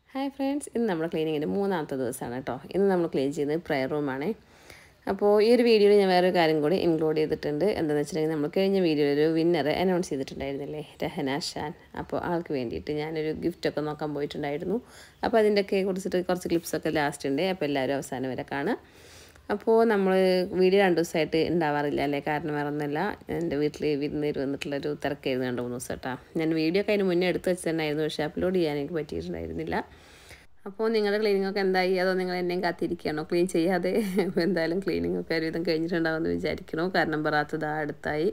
Hi friends, ഇന്ന് നമ്മുടെ ക്ലീനിങ്ങിൻ്റെ മൂന്നാമത്തെ ദിവസമാണ് കേട്ടോ. ഇന്ന് നമ്മൾ ക്ലീൻ ചെയ്യുന്നത് പ്രയർ റൂമാണ്. അപ്പോൾ ഈ ഒരു വീഡിയോയിൽ ഞാൻ വേറൊരു കാര്യം കൂടി ഇൻക്ലൂഡ് ചെയ്തിട്ടുണ്ട്. എന്താണെന്ന് വെച്ചിട്ടുണ്ടെങ്കിൽ നമ്മൾ കഴിഞ്ഞ വീഡിയോയിൽ ഒരു വിന്നറെ അനൗൺസ് ചെയ്തിട്ടുണ്ടായിരുന്നില്ലേ, രഹന ഷാൻ. അപ്പോൾ ആൾക്ക് വേണ്ടിയിട്ട് ഞാനൊരു ഗിഫ്റ്റൊക്കെ നോക്കാൻ പോയിട്ടുണ്ടായിരുന്നു. അപ്പോൾ അതിൻ്റെയൊക്കെ കുറിച്ചിട്ട് കുറച്ച് ക്ലിപ്സൊക്കെ ലാസ്റ്റ് ഉണ്ട്. അപ്പോൾ എല്ലാവരും അവസാനം വരെ കാണാം. അപ്പോൾ നമ്മൾ വീഡിയോ 2 ദിവസമായിട്ട് ഉണ്ടാവാറില്ല അല്ലേ, കാരണം വേറെ ഒന്നുമില്ല, എൻ്റെ വീട്ടിൽ വിരുന്നേര് വന്നിട്ടുള്ളൊരു തിരക്കായിരുന്നു 2-3 ദിവസം കേട്ടോ. ഞാൻ വീഡിയോ ഒക്കെ അതിന് മുന്നേ എടുത്ത് വെച്ച് തന്നെയായിരുന്നു, പക്ഷേ അപ്ലോഡ് ചെയ്യാൻ എനിക്ക് പറ്റിയിട്ടുണ്ടായിരുന്നില്ല. അപ്പോൾ നിങ്ങളുടെ ക്ലീനിങ്ങൊക്കെ എന്തായി? അതോ നിങ്ങൾ എന്നെയും കാത്തിരിക്കുകയാണോ ക്ലീൻ ചെയ്യാതെ? എന്തായാലും ക്ലീനിങ്ങൊക്കെ ഒരുവിധം കഴിഞ്ഞിട്ടുണ്ടാവുമെന്ന് വിചാരിക്കണോ, കാരണം ബറാത്ത് അടുത്തായി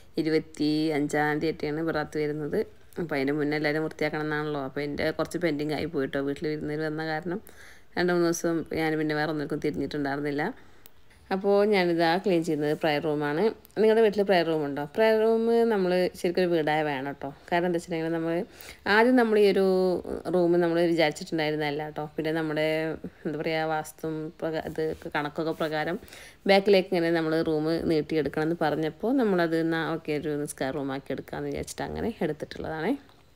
25-ാം തീയതിയാണ് ബറാത്ത് വരുന്നത്. അപ്പോൾ അതിൻ്റെ മുന്നേ എല്ലാവരും വൃത്തിയാക്കണം എന്നാണല്ലോ. അപ്പോൾ എൻ്റെ കുറച്ച് പെൻഡിങ് ആയി പോയിട്ടോ, വീട്ടിൽ വിരുന്നേര് വന്ന കാരണം 2-3 ദിവസം ഞാൻ പിന്നെ വേറെ ഒന്നിനും തിരിഞ്ഞിട്ടുണ്ടായിരുന്നില്ല. അപ്പോൾ ഞാനിതാ ക്ലീൻ ചെയ്യുന്നത് പ്രയർ റൂമാണ്. നിങ്ങളുടെ വീട്ടിൽ പ്രയർ റൂമുണ്ടോ? പ്രയർ റൂം നമ്മൾ ശരിക്കും ഒരു വീടായ വേണം കേട്ടോ. കാരണം എന്താ വെച്ചിട്ടുണ്ടെങ്കിൽ ആദ്യം നമ്മൾ ഈ ഒരു റൂം നമ്മൾ വിചാരിച്ചിട്ടുണ്ടായിരുന്നല്ല കേട്ടോ. പിന്നെ നമ്മുടെ എന്താ പറയുക, വാസ്തുവും ഇത് കണക്കൊക്കെ പ്രകാരം ബാക്കിലേക്ക് ഇങ്ങനെ നമ്മൾ റൂം നീട്ടിയെടുക്കണം എന്ന് പറഞ്ഞപ്പോൾ നമ്മളത് ഓക്കെ ഒരു നിസ്കാര റൂമാക്കി എടുക്കാമെന്ന് വിചാരിച്ചിട്ട് അങ്ങനെ എടുത്തിട്ടുള്ളതാണ്.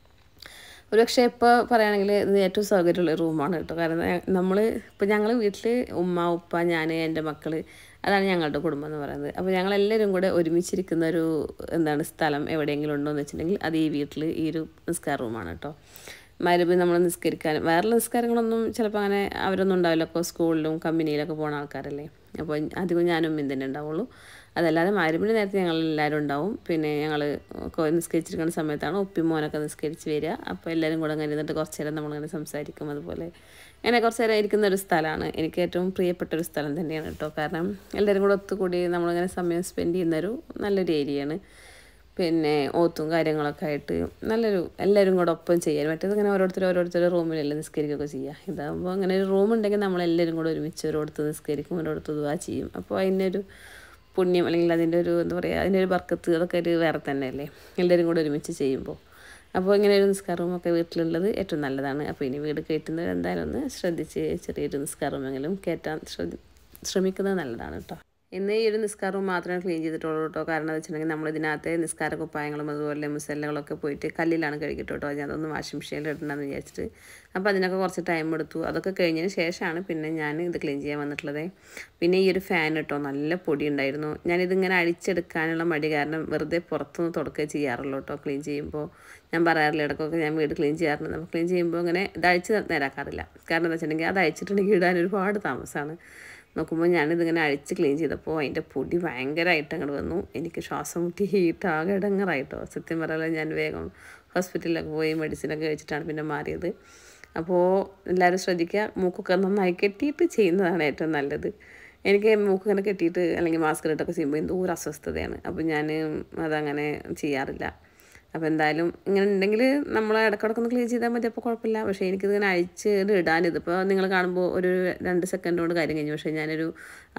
ഒരുപക്ഷെ ഇപ്പോൾ പറയുകയാണെങ്കിൽ ഇത് ഏറ്റവും സൗകര്യമുള്ള റൂമാണ് കേട്ടോ. കാരണം ഇപ്പോൾ ഞങ്ങൾ വീട്ടിൽ ഉമ്മ, ഉപ്പ, ഞാൻ, എൻ്റെ മക്കൾ, അതാണ് ഞങ്ങളുടെ കുടുംബം എന്ന് പറയുന്നത്. അപ്പോൾ ഞങ്ങളെല്ലാവരും കൂടെ ഒരുമിച്ചിരിക്കുന്ന ഒരു സ്ഥലം എവിടെയെങ്കിലും ഉണ്ടോ എന്ന് വെച്ചിട്ടുണ്ടെങ്കിൽ അത് ഈ വീട്ടിൽ ഈ ഒരു നിസ്കാര റൂമാണ് കേട്ടോ. മഗ്‌രിബ് നമ്മൾ നിസ്കരിക്കാൻ, വേറെ നിസ്കാരങ്ങളൊന്നും ചിലപ്പോൾ അങ്ങനെ അവരൊന്നും ഉണ്ടാവില്ല. അപ്പോൾ സ്കൂളിലും കമ്പനിയിലൊക്കെ പോകുന്ന ആൾക്കാരല്ലേ. അപ്പോൾ അധികം ഞാനും ഉമ്മയും തന്നെ ഉണ്ടാവുള്ളൂ. അതല്ലാതെ മഗ്‌രിബിൻ്റെ നേരത്തെ ഞങ്ങളെല്ലാവരും ഉണ്ടാവും. പിന്നെ ഞങ്ങൾ നിസ്കരിച്ചിരിക്കുന്ന സമയത്താണ് ഉപ്പയും മോനൊക്കെ നിസ്കരിച്ച് വരിക. അപ്പോൾ എല്ലാവരും കൂടെ അങ്ങനെ ഇരുന്നിട്ട് കുറച്ച് നേരം നമ്മളിങ്ങനെ സംസാരിക്കും. അതുപോലെ അങ്ങനെ കുറച്ച് നേരം ഇരിക്കുന്ന ഒരു സ്ഥലമാണ്. എനിക്ക് ഏറ്റവും പ്രിയപ്പെട്ടൊരു സ്ഥലം തന്നെയാണ് കേട്ടോ. കാരണം എല്ലാവരും കൂടെ ഒത്തുകൂടി നമ്മളിങ്ങനെ സമയം സ്പെൻഡ് ചെയ്യുന്നൊരു നല്ലൊരു ഏരിയയാണ്. പിന്നെ ഓത്തും കാര്യങ്ങളൊക്കെ ആയിട്ട് എല്ലാവരും കൂടെ ഒപ്പം ചെയ്യാൻ. മറ്റേത് ഇങ്ങനെ ഓരോരുത്തർ റൂമിലെല്ലാം നിസ്കരിക്കുകയൊക്കെ ചെയ്യുക. ഇതാകുമ്പോൾ അങ്ങനെ ഒരു റൂമുണ്ടെങ്കിൽ നമ്മളെല്ലാവരും കൂടെ ഒരുമിച്ച് ഓരോരുത്തർ നിസ്കരിക്കും, ഓരോരുത്തർ ദുആ ചെയ്യും. അപ്പോൾ അതിനൊരു പുണ്യം അല്ലെങ്കിൽ അതിൻ്റെ ഒരു എന്താ പറയുക, അതിൻ്റെ ഒരു ബർക്കത്ത് അതൊക്കെ ഒരു വേറെ തന്നെയല്ലേ, എല്ലാവരും കൂടെ ഒരുമിച്ച് ചെയ്യുമ്പോൾ. അപ്പോൾ ഇങ്ങനെ ഒരു നിസ്കാര റൂമൊക്കെ വീട്ടിലുള്ളത് ഏറ്റവും നല്ലതാണ്. അപ്പോൾ ഇനി വീട് കയറ്റുന്നത് എന്തായാലും ഒന്ന് ശ്രദ്ധിച്ച് ചെറിയൊരു നിസ്കാര റൂമെങ്കിലും കയറ്റാൻ ശ്രമിക്കുന്നത് നല്ലതാണ് കേട്ടോ. ഇന്ന് ഈ ഒരു നിസ്കാര റൂം മാത്രമേ ക്ലീൻ ചെയ്തിട്ടുള്ളൂ കേട്ടോ. കാരണം എന്താ വെച്ചിട്ടുണ്ടെങ്കിൽ നമ്മളിതിനകത്ത് നിസ്കാര കുപ്പായങ്ങളും അതുപോലെ മുസല്ലകളൊക്കെ പോയിട്ട് കല്ലിലാണ് കഴുകിയിട്ട് കേട്ടോ. അതൊന്ന് വാഷിംഗ് മെഷീനിൽ ഇടണമെന്ന് വിചാരിച്ചിട്ട്. അപ്പോൾ അതിനൊക്കെ കുറച്ച് ടൈം എടുത്തു. അതൊക്കെ കഴിഞ്ഞതിന് ശേഷമാണ് പിന്നെ ഞാൻ ഇത് ക്ലീൻ ചെയ്യാൻ വന്നിട്ടുള്ളത്. പിന്നെ ഈ ഒരു ഫാൻ കേട്ടോ, നല്ല പൊടി ഉണ്ടായിരുന്നു. ഞാനിതിങ്ങനെ അഴിച്ചെടുക്കാനുള്ള മടി കാരണം വെറുതെ പുറത്തുനിന്ന് തുടക്കുകയും ചെയ്യാറുള്ളൂ കേട്ടോ. ക്ലീൻ ചെയ്യുമ്പോൾ ഞാൻ പറയാറില്ല, ഇടയ്ക്കൊക്കെ ഞാൻ വീട് ക്ലീൻ ചെയ്യാറുണ്ട്. നമ്മൾ ക്ലീൻ ചെയ്യുമ്പോൾ ഇങ്ങനെ ഇത് അഴിച്ച് നേരാക്കാറില്ല. കാരണം എന്താ വെച്ചിട്ടുണ്ടെങ്കിൽ അത് അഴിച്ചിട്ടുണ്ടെങ്കിൽ ഇടാൻ ഒരുപാട് താമസമാണ്. നോക്കുമ്പോൾ ഞാനിതിങ്ങനെ അഴിച്ച് ക്ലീൻ ചെയ്തപ്പോൾ അതിൻ്റെ പൊടി ഭയങ്കരമായിട്ട് അങ്ങോട്ട് വന്നു. എനിക്ക് ശ്വാസം മുട്ടിയിട്ട് ആകെ ഇടങ്ങറായിട്ടോ. സത്യം പറയാൻ ഞാൻ വേഗം ഹോസ്പിറ്റലിലൊക്കെ പോയി മെഡിസിനൊക്കെ കഴിച്ചിട്ടാണ് പിന്നെ മാറിയത്. അപ്പോൾ എല്ലാവരും ശ്രദ്ധിക്കുക, മൂക്കൊക്കെ നന്നായി കെട്ടിയിട്ട് ചെയ്യുന്നതാണ് ഏറ്റവും നല്ലത്. എനിക്ക് മൂക്കിങ്ങനെ കെട്ടിയിട്ട് അല്ലെങ്കിൽ മാസ്ക് ഇട്ടൊക്കെ ചെയ്യുമ്പോൾ എന്തോ ഒരു അസ്വസ്ഥതയാണ്. അപ്പോൾ ഞാൻ അതങ്ങനെ ചെയ്യാറില്ല. അപ്പോൾ എന്തായാലും ഇങ്ങനെ ഉണ്ടെങ്കിൽ നമ്മൾ ഇടയ്ക്കിടയ്ക്കൊന്ന് ക്ലീൻ ചെയ്താൽ മതി, അപ്പോൾ കുഴപ്പമില്ല. പക്ഷേ എനിക്കിതിങ്ങനെ അഴിച്ച് ഇടാനിതിപ്പോൾ നിങ്ങൾ കാണുമ്പോൾ ഒരു 2 സെക്കൻഡ് കൊണ്ട് കാര്യം കഴിഞ്ഞു. പക്ഷേ ഞാനൊരു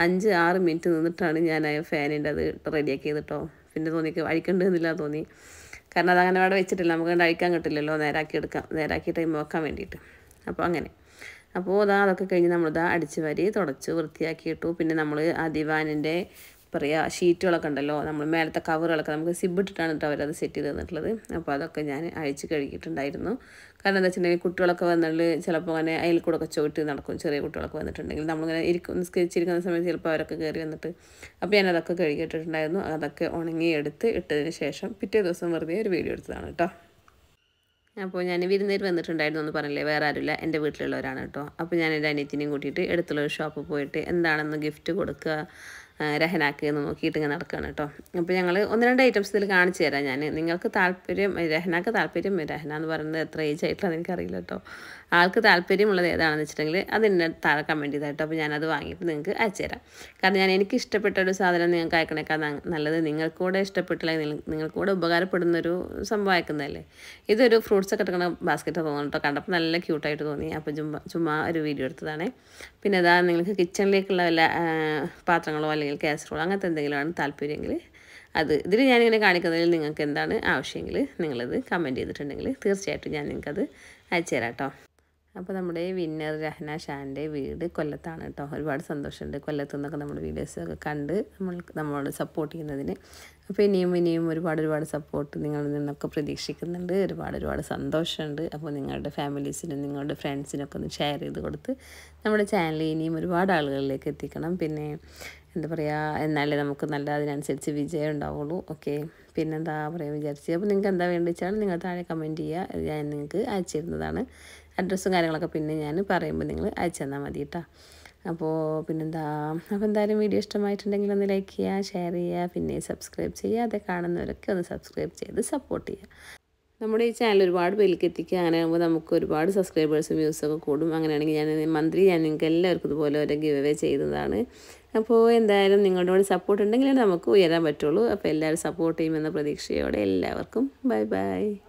5-6 മിനിറ്റ് നിന്നിട്ടാണ് ഞാൻ ആ ഫാനിൻ്റെ അത് റെഡിയാക്കി ചെയ്തിട്ടോ. പിന്നെ അഴിക്കേണ്ടതെന്നില്ല തോന്നി. കാരണം അതങ്ങനെ അവിടെ വെച്ചിട്ടില്ല, നമുക്ക് അഴിക്കാൻ കിട്ടില്ലല്ലോ, നേരാക്കി ടൈം വെക്കാൻ വേണ്ടിയിട്ട്. അപ്പോൾ അങ്ങനെ അതൊക്കെ കഴിഞ്ഞ് നമ്മളിതാ അടിച്ച് വാരി തുടച്ച് വൃത്തിയാക്കിയിട്ടു. പിന്നെ നമ്മൾ ആ ദിവാനിൻ്റെ പറയുക ഷീറ്റുകളൊക്കെ ഉണ്ടല്ലോ, നമ്മൾ മേലത്തെ കവറുകളൊക്കെ നമുക്ക് സിബിട്ടിട്ടാണ് കേട്ടോ അവരത് സെറ്റ് ചെയ്ത് തന്നിട്ടുള്ളത്. അപ്പോൾ അതൊക്കെ ഞാൻ അഴിച്ച് കഴുകിയിട്ടുണ്ടായിരുന്നു. കാരണം എന്താ വെച്ചിട്ടുണ്ടെങ്കിൽ കുട്ടികളൊക്കെ വന്നാൽ ചിലപ്പോൾ അങ്ങനെ അയൽ കൂടെ ഒക്കെ ചോട്ട് നടക്കും. ചെറിയ നിസ്കരിച്ചിരിക്കുന്ന സമയത്ത് ചിലപ്പോൾ അവരൊക്കെ കയറി വന്നിട്ട്. അപ്പോൾ ഞാനതൊക്കെ കഴുകിയിട്ടിട്ടുണ്ടായിരുന്നു. അതൊക്കെ ഉണങ്ങിയെടുത്ത് ഇട്ടതിന് ശേഷം പിറ്റേ ദിവസം വെറുതെ ഒരു വീഡിയോ എടുത്തതാണ് കേട്ടോ. അപ്പോൾ ഞാൻ വിരുന്നേര് വന്നിട്ടുണ്ടായിരുന്നു എന്ന് പറഞ്ഞില്ലേ, വേറെ ആരുമില്ല, എൻ്റെ വീട്ടിലുള്ളവരാണ് കേട്ടോ. അപ്പോൾ ഞാൻ എൻ്റെ അനിയത്തിനെയും കൂട്ടിയിട്ട് അടുത്തുള്ളൊരു ഷോപ്പിൽ പോയിട്ട് എന്താണെന്ന് ഗിഫ്റ്റ് കൊടുക്കുക രഹനാക്ക് എന്ന് നോക്കിയിട്ട് ഇങ്ങനെ നടക്കുകയാണ് കേട്ടോ. അപ്പോൾ ഞങ്ങൾ 1-2 ഐറ്റംസ് ഇതിൽ കാണിച്ചു തരാം ഞാൻ. നിങ്ങൾക്ക് താല്പര്യം, രഹന എന്ന് പറയുന്നത് എത്ര ഏജ് ആയിട്ടുള്ളത് എനിക്കറിയില്ല കേട്ടോ. ആൾക്ക് താല്പര്യമുള്ളത് ഏതാണെന്ന് വെച്ചിട്ടുണ്ടെങ്കിൽ അതിൻ്റെ താഴെ കമൻറ്റ് ചെയ്തായിട്ടോ. അപ്പോൾ ഞാനത് വാങ്ങിയിട്ട് നിങ്ങൾക്ക് അയച്ചു തരാം. കാരണം എനിക്ക് ഇഷ്ടപ്പെട്ട ഒരു സാധനം നിങ്ങൾക്ക് അയക്കണേക്കാൾ നല്ലത് നിങ്ങൾക്കൂടെ ഇഷ്ടപ്പെട്ടില്ലെങ്കിൽ നിങ്ങൾക്കൂടെ ഉപകാരപ്പെടുന്നൊരു സംഭവം അയക്കുന്നതല്ലേ. ഇതൊരു ഫ്രൂട്ട്സ് ഒക്കെ എടുക്കുന്ന ബാസ്ക്കറ്റ് തോന്നുന്നു കേട്ടോ. കണ്ടപ്പോൾ നല്ല ക്യൂട്ടായിട്ട് തോന്നി. അപ്പോൾ ചുമ്മാ ഒരു വീഡിയോ എടുത്തതാണ്. പിന്നെ അതാ നിങ്ങൾക്ക് കിച്ചണിലേക്കുള്ള വല്ല പാത്രങ്ങളോ അല്ലെങ്കിൽ കാസറോളോ അങ്ങനത്തെ എന്തെങ്കിലുമാണ് താല്പര്യമെങ്കിൽ ഇതിൽ ഞാനിങ്ങനെ കാണിക്കുന്നതിൽ നിങ്ങൾക്ക് എന്താണ് ആവശ്യമെങ്കിൽ നിങ്ങളിത് കമൻറ്റ് ചെയ്തിട്ടുണ്ടെങ്കിൽ തീർച്ചയായിട്ടും ഞാൻ നിങ്ങൾക്കത് അയച്ചു തരാം കേട്ടോ. അപ്പോൾ നമ്മുടെ വിന്നർ രഹ്ന ഷാൻ്റെ വീട് കൊല്ലത്താണ് കേട്ടോ. ഒരുപാട് സന്തോഷമുണ്ട് കൊല്ലത്തു നിന്നൊക്കെ നമ്മുടെ വീഡിയോസൊക്കെ കണ്ട് നമ്മളോട് സപ്പോർട്ട് ചെയ്യുന്നതിന്. അപ്പോൾ ഇനിയും ഒരുപാട് സപ്പോർട്ട് നിങ്ങളിൽ നിന്നൊക്കെ പ്രതീക്ഷിക്കുന്നുണ്ട്. ഒരുപാട് സന്തോഷമുണ്ട്. അപ്പോൾ നിങ്ങളുടെ ഫാമിലീസിനും നിങ്ങളുടെ ഫ്രണ്ട്സിനൊക്കെ ഒന്ന് ഷെയർ ചെയ്ത് കൊടുത്ത് നമ്മുടെ ചാനൽ ഇനിയും ഒരുപാട് ആളുകളിലേക്ക് എത്തിക്കണം. പിന്നെ എന്താ പറയുക, എന്നാലേ നമുക്ക് നല്ല അതിനനുസരിച്ച് വിജയം ഉണ്ടാവുള്ളൂ. ഓക്കെ, പിന്നെന്താ പറയുക വിചാരിച്ച്. അപ്പോൾ നിങ്ങൾക്ക് എന്താ വേണ്ടി വെച്ചാൽ നിങ്ങൾ താഴെ കമൻറ്റ് ചെയ്യുക, ഞാൻ നിങ്ങൾക്ക് അയച്ചു തരുന്നതാണ്. അഡ്രസ്സും കാര്യങ്ങളൊക്കെ പിന്നെ ഞാൻ പറയുമ്പോൾ നിങ്ങൾ അയച്ചു തന്നാൽ മതി കേട്ടോ. അപ്പോൾ പിന്നെന്താ, അപ്പോൾ എന്തായാലും വീഡിയോ ഇഷ്ടമായിട്ടുണ്ടെങ്കിൽ ഒന്ന് ലൈക്ക് ചെയ്യുക, ഷെയർ ചെയ്യുക, പിന്നെ സബ്സ്ക്രൈബ് ചെയ്യുക. അത് കാണുന്നവരൊക്കെ ഒന്ന് സബ്സ്ക്രൈബ് ചെയ്ത് സപ്പോർട്ട് ചെയ്യുക. നമ്മുടെ ഈ ചാനൽ ഒരുപാട് പേരിലേക്ക് എത്തിക്കുക. അങ്ങനെ ആകുമ്പോൾ നമുക്ക് ഒരുപാട് സബ്സ്ക്രൈബേഴ്സും വ്യൂസൊക്കെ കൂടും. അങ്ങനെയാണെങ്കിൽ ഞാൻ മന്ത്ലി നിങ്ങൾക്ക് എല്ലാവർക്കും ഇതുപോലെ ഒരു ഗിവ് അവേ ചെയ്യുന്നതാണ്. അപ്പോൾ എന്തായാലും നിങ്ങളുടെ സപ്പോർട്ട് ഉണ്ടെങ്കിലേ നമുക്ക് ഉയരാൻ പറ്റുള്ളൂ. അപ്പോൾ എല്ലാവരും സപ്പോർട്ട് ചെയ്യുമെന്ന പ്രതീക്ഷയോടെ എല്ലാവർക്കും ബൈ.